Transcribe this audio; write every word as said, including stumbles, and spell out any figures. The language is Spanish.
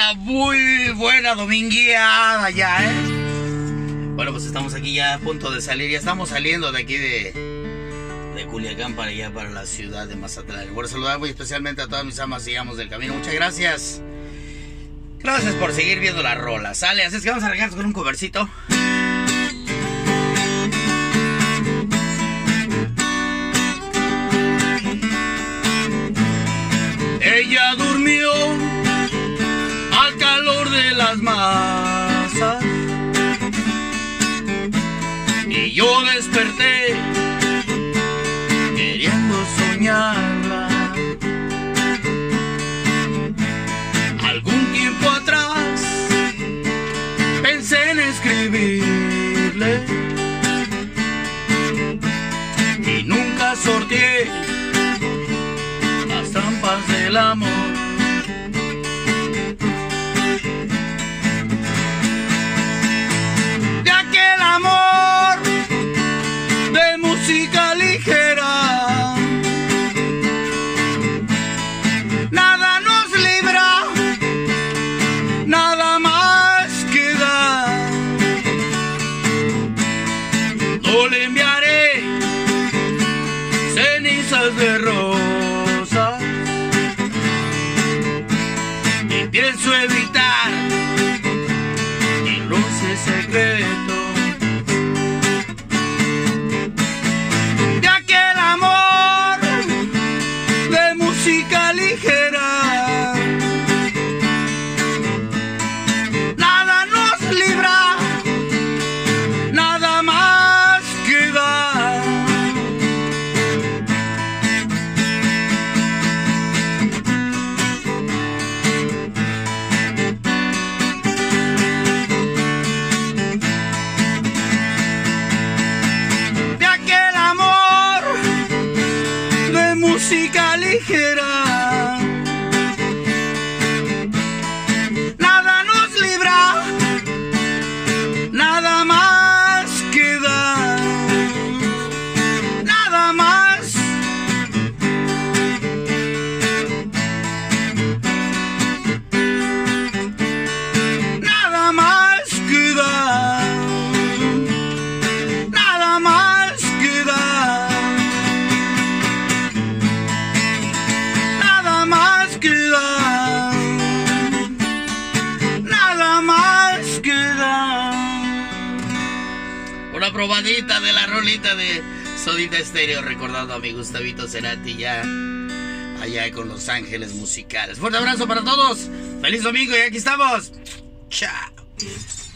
una muy buena domingueada ya, ¿eh? Bueno, pues estamos aquí ya a punto de salir. Ya estamos saliendo de aquí de, de Culiacán para allá, para la ciudad de Mazatlán. Quiero saludar muy especialmente a todas mis amas y amos del camino. Muchas gracias. Gracias por seguir viendo la rola, ¿sale? Así es que vamos a arrancar con un covercito. Ella durmió al calor de las masas y yo desperté queriendo soñarla. Algún tiempo atrás pensé en escribirle y nunca sorteé las trampas del amor. De aquel amor de música ligera, nada nos libra, nada más queda. No le enviaré cenizas de rosa, y pienso evitar el roce secreto de aquel amor de música ligera. Nada nos libra, nada más queda. De aquel amor de música ligera, nada nos libra, nada más queda, nada más. Nada más queda, nada más queda, nada más queda, nada más queda. Una probadita de la rolita de Sodita Stereo, recordando a mi Gustavito Cerati ya allá con Los Ángeles Musicales. Fuerte abrazo para todos, feliz domingo y aquí estamos. Chao.